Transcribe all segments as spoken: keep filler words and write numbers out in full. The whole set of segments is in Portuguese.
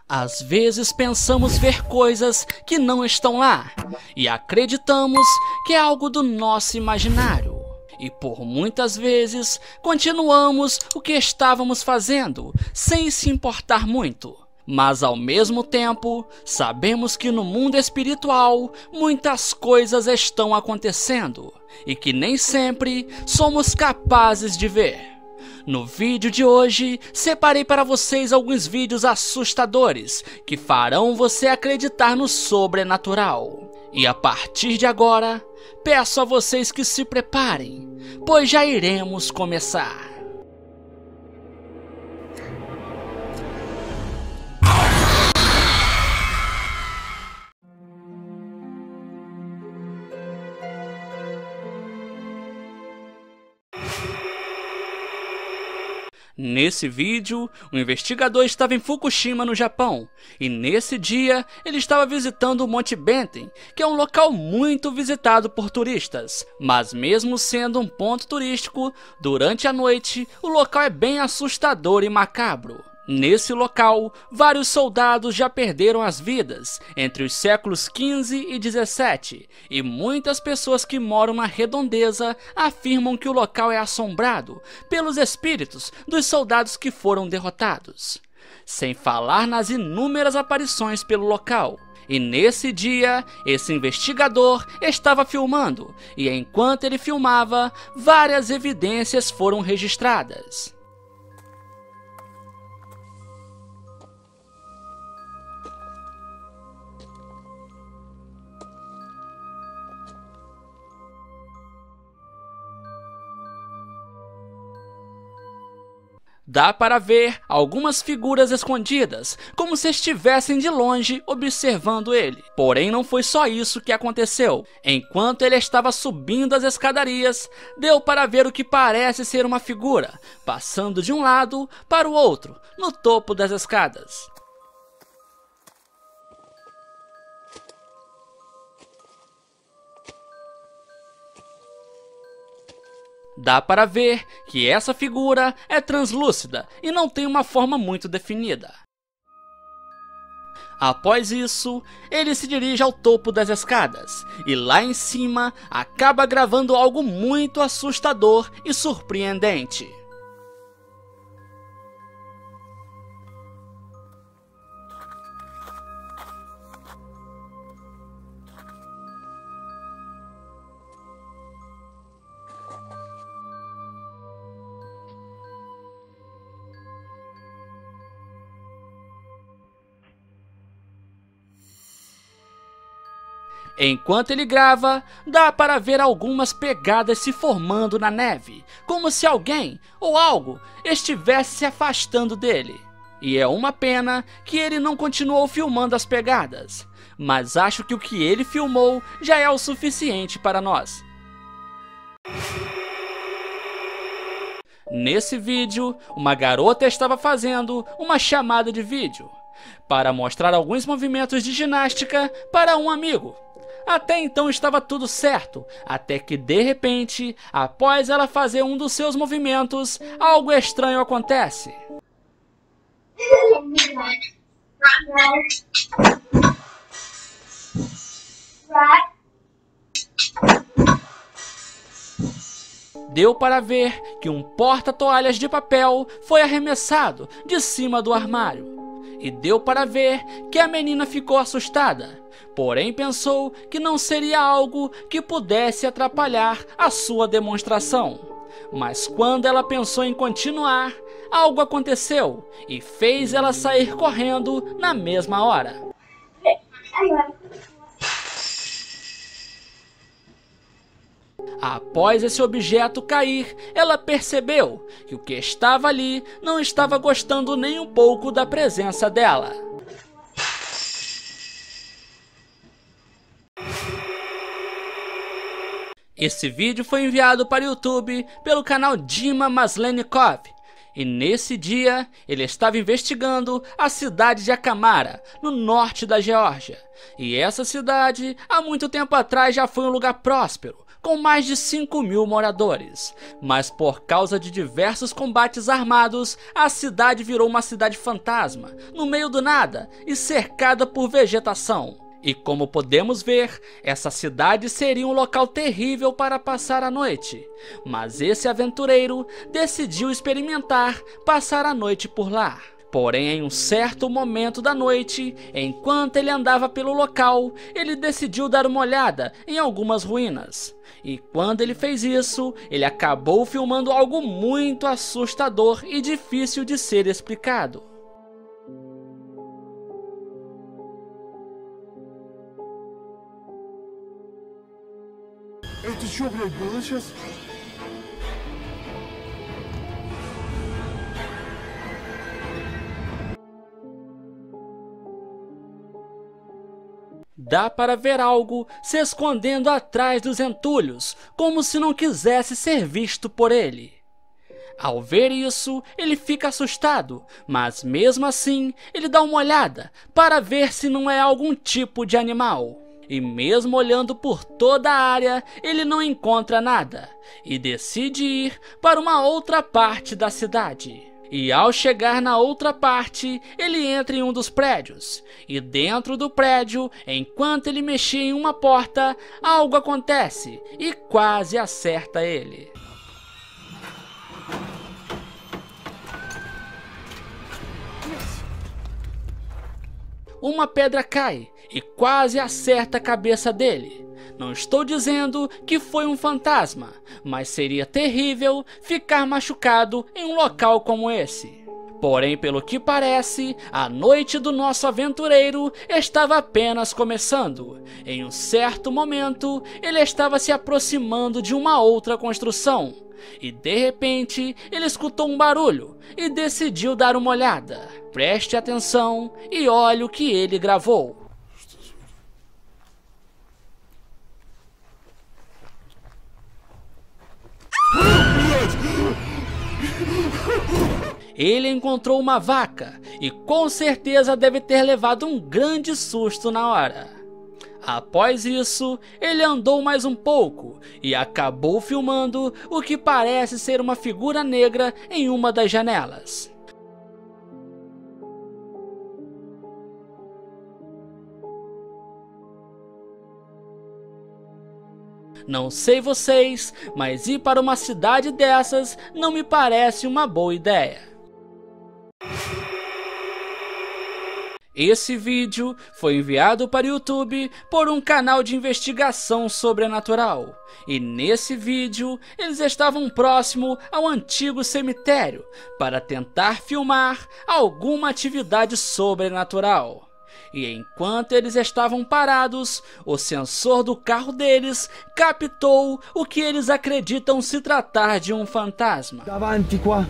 Às vezes pensamos ver coisas que não estão lá e acreditamos que é algo do nosso imaginário. E por muitas vezes continuamos o que estávamos fazendo sem se importar muito. Mas ao mesmo tempo, sabemos que no mundo espiritual muitas coisas estão acontecendo e que nem sempre somos capazes de ver. No vídeo de hoje, separei para vocês alguns vídeos assustadores que farão você acreditar no sobrenatural. E a partir de agora, peço a vocês que se preparem, pois já iremos começar. Nesse vídeo, o investigador estava em Fukushima, no Japão, e nesse dia ele estava visitando o Monte Benten, que é um local muito visitado por turistas. Mas mesmo sendo um ponto turístico, durante a noite o local é bem assustador e macabro. Nesse local, vários soldados já perderam as vidas entre os séculos quinze e dezessete, e muitas pessoas que moram na redondeza afirmam que o local é assombrado pelos espíritos dos soldados que foram derrotados. Sem falar nas inúmeras aparições pelo local. E nesse dia, esse investigador estava filmando, e enquanto ele filmava, várias evidências foram registradas. Dá para ver algumas figuras escondidas, como se estivessem de longe observando ele. Porém, não foi só isso que aconteceu. Enquanto ele estava subindo as escadarias, deu para ver o que parece ser uma figura, passando de um lado para o outro, no topo das escadas. Dá para ver que essa figura é translúcida e não tem uma forma muito definida. Após isso, ele se dirige ao topo das escadas e lá em cima acaba gravando algo muito assustador e surpreendente. Enquanto ele grava, dá para ver algumas pegadas se formando na neve, como se alguém ou algo estivesse se afastando dele. E é uma pena que ele não continuou filmando as pegadas, mas acho que o que ele filmou já é o suficiente para nós. Nesse vídeo, uma garota estava fazendo uma chamada de vídeo para mostrar alguns movimentos de ginástica para um amigo. Até então estava tudo certo, até que de repente, após ela fazer um dos seus movimentos, algo estranho acontece. Deu para ver que um porta-toalhas de papel foi arremessado de cima do armário. E deu para ver que a menina ficou assustada, porém pensou que não seria algo que pudesse atrapalhar a sua demonstração. Mas quando ela pensou em continuar, algo aconteceu e fez ela sair correndo na mesma hora. Após esse objeto cair, ela percebeu que o que estava ali não estava gostando nem um pouco da presença dela. Esse vídeo foi enviado para o YouTube pelo canal Dima Maslenikov. E nesse dia, ele estava investigando a cidade de Akamara, no norte da Geórgia. E essa cidade, há muito tempo atrás, já foi um lugar próspero, com mais de cinco mil moradores, mas por causa de diversos combates armados, a cidade virou uma cidade fantasma, no meio do nada e cercada por vegetação. E como podemos ver, essa cidade seria um local terrível para passar a noite, mas esse aventureiro decidiu experimentar passar a noite por lá. Porém, em um certo momento da noite, enquanto ele andava pelo local, ele decidiu dar uma olhada em algumas ruínas. E quando ele fez isso, ele acabou filmando algo muito assustador e difícil de ser explicado. Это что, блядь, было сейчас? Dá para ver algo se escondendo atrás dos entulhos, como se não quisesse ser visto por ele. Ao ver isso, ele fica assustado, mas mesmo assim, ele dá uma olhada para ver se não é algum tipo de animal. E mesmo olhando por toda a área, ele não encontra nada, e decide ir para uma outra parte da cidade. E ao chegar na outra parte, ele entra em um dos prédios, e dentro do prédio, enquanto ele mexia em uma porta, algo acontece e quase acerta ele. Uma pedra cai e quase acerta a cabeça dele. Não estou dizendo que foi um fantasma, mas seria terrível ficar machucado em um local como esse. Porém, pelo que parece, a noite do nosso aventureiro estava apenas começando. Em um certo momento, ele estava se aproximando de uma outra construção. E de repente, ele escutou um barulho e decidiu dar uma olhada. Preste atenção e olhe o que ele gravou. Ele encontrou uma vaca e com certeza deve ter levado um grande susto na hora. Após isso, ele andou mais um pouco e acabou filmando o que parece ser uma figura negra em uma das janelas. Não sei vocês, mas ir para uma cidade dessas não me parece uma boa ideia. Esse vídeo foi enviado para o YouTube por um canal de investigação sobrenatural. E nesse vídeo, eles estavam próximo ao antigo cemitério para tentar filmar alguma atividade sobrenatural. E enquanto eles estavam parados, o sensor do carro deles captou o que eles acreditam se tratar de um fantasma. Davanti qua.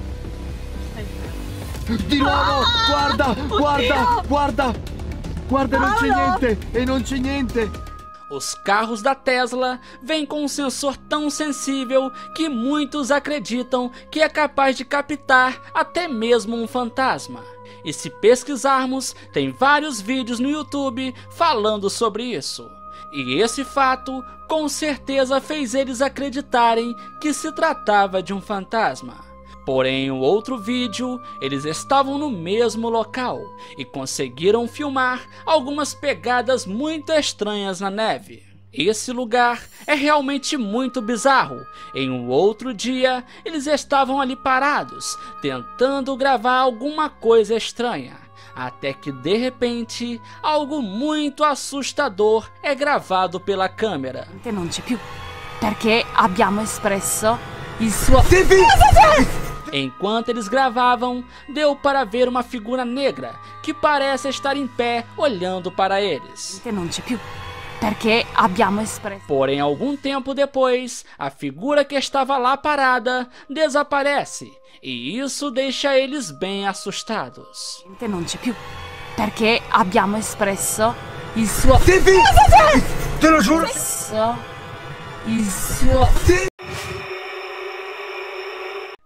Di nuovo! Guarda! Guarda! Guarda! Guarda, non c'è niente! E non c'è niente! Os carros da Tesla vêm com um sensor tão sensível que muitos acreditam que é capaz de captar até mesmo um fantasma. E se pesquisarmos, tem vários vídeos no YouTube falando sobre isso. E esse fato com certeza fez eles acreditarem que se tratava de um fantasma. Porém, em um outro vídeo, eles estavam no mesmo local e conseguiram filmar algumas pegadas muito estranhas na neve. Esse lugar é realmente muito bizarro. Em um outro dia, eles estavam ali parados, tentando gravar alguma coisa estranha. Até que, de repente, algo muito assustador é gravado pela câmera. Non c'è più, perché abbiamo espresso il suo... Enquanto eles gravavam, deu para ver uma figura negra que parece estar em pé olhando para eles. Non c'è più, perché abbiamo espresso... Porém, algum tempo depois, a figura que estava lá parada desaparece, e isso deixa eles bem assustados. Non c'è più, perché abbiamo espresso il suo... Te lo giuro! Il suo...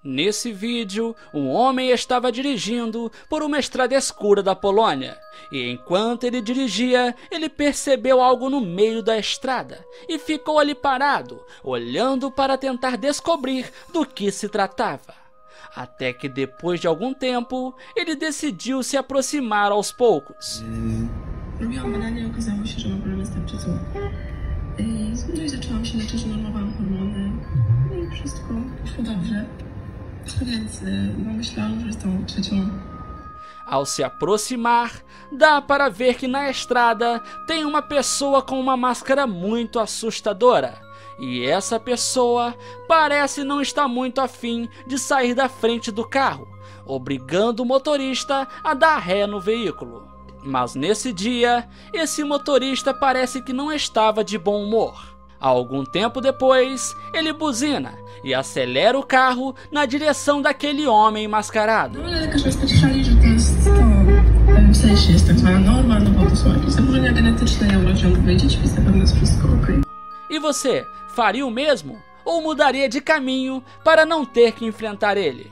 Nesse vídeo, um homem estava dirigindo por uma estrada escura da Polônia, e enquanto ele dirigia, ele percebeu algo no meio da estrada e ficou ali parado, olhando para tentar descobrir do que se tratava. Até que depois de algum tempo, ele decidiu se aproximar aos poucos. Robiłam badania i okazało się, że mam problemy z tarczycą. No i zaczęłam się leczyć, normowałam hormony i wszystko poszło dobrze. Więc myślałam, że estão trzecią. Ao se aproximar, dá para ver que na estrada tem uma pessoa com uma máscara muito assustadora. E essa pessoa parece não estar muito afim de sair da frente do carro, obrigando o motorista a dar ré no veículo. Mas nesse dia, esse motorista parece que não estava de bom humor. Algum tempo depois, ele buzina e acelera o carro na direção daquele homem mascarado. No ale lekarze nas pocieszali, że to jest to, w pewnym sensie jest tak zwana norma, no bo to są jakieś zaburzenia genetyczne, ja urodziłam dwoje dzieci, więc na pewno jest wszystko okej. E você, faria o mesmo? Ou mudaria de caminho para não ter que enfrentar ele?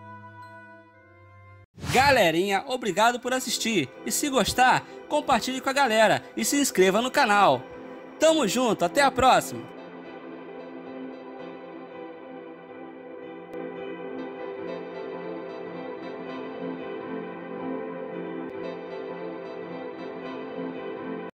Galerinha, obrigado por assistir. E se gostar, compartilhe com a galera e se inscreva no canal. Tamo junto, até a próxima!